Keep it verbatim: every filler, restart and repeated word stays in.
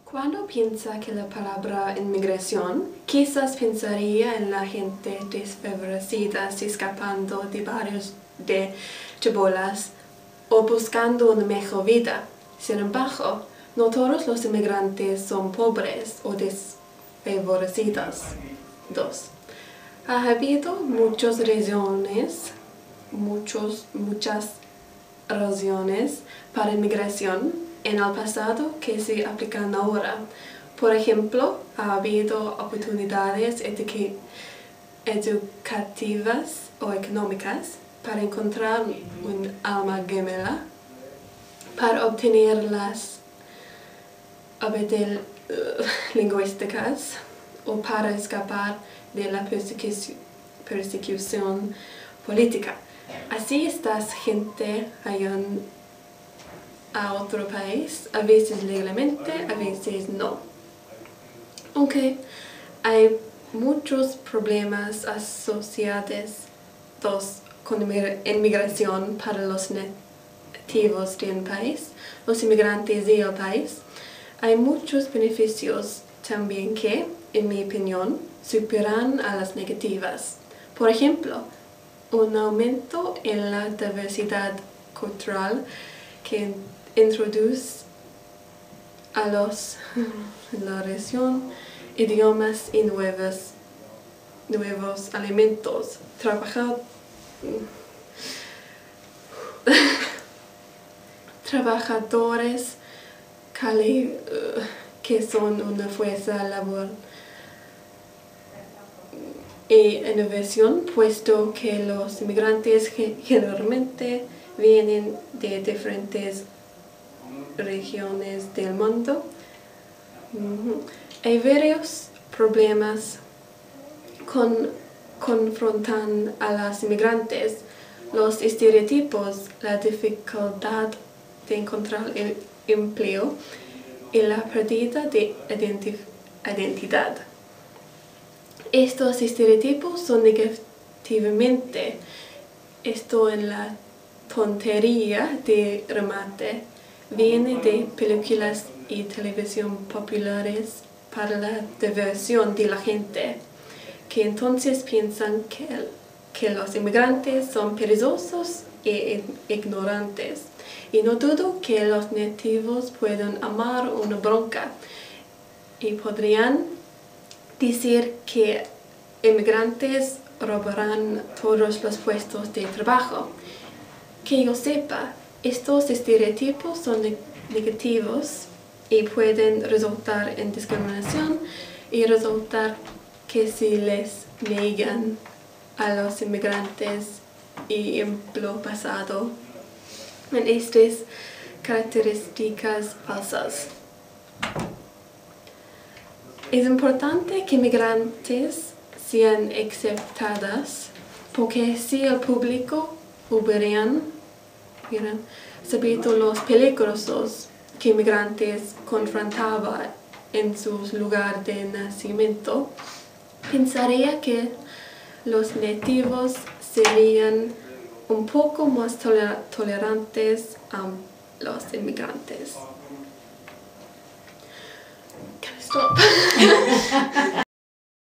Cuando piensa que la palabra inmigración, quizás pensaría en la gente desfavorecida escapando de barrios de chabolas o buscando una mejor vida. Sin embargo, no todos los inmigrantes son pobres o desfavorecidos. Dos. Ha habido muchas razones, muchos, muchas razones para inmigración en el pasado que se aplican ahora. Por ejemplo, ha habido oportunidades educativas o económicas para encontrar un alma gemela, para obtener las habilidades uh, lingüísticas o para escapar de la persecución, persecución política. Así esta gente hallan a otro país, a veces legalmente, a veces no. Aunque hay muchos problemas asociados con inmigración para los nativos de un país, los inmigrantes y el país, hay muchos beneficios también que, en mi opinión, superan a las negativas. Por ejemplo, un aumento en la diversidad cultural que introduce a los la región idiomas y nuevos, nuevos alimentos. Trabaja, trabajadores cali, uh, que son una fuerza laboral e innovación, puesto que los inmigrantes generalmente vienen de diferentes regiones del mundo. Uh-huh. Hay varios problemas con confrontan a los inmigrantes, los estereotipos, la dificultad de encontrar el empleo y la pérdida de identidad. Estos estereotipos son negativamente esto en la tontería de remate. Viene de películas y televisión populares para la diversión de la gente, que entonces piensan que, que los inmigrantes son perezosos e ignorantes. Y no dudo que los nativos puedan amar una bronca y podrían decir que inmigrantes robarán todos los puestos de trabajo. Que yo sepa, estos estereotipos son negativos y pueden resultar en discriminación y resultar que se les niegan a los inmigrantes y empleo basado en estas características falsas. Es importante que inmigrantes sean aceptados, porque si el público hubieran sabido los peligros que inmigrantes confrontaban en su lugar de nacimiento, pensaría que los nativos serían un poco más toler tolerantes a los inmigrantes. Can I stop?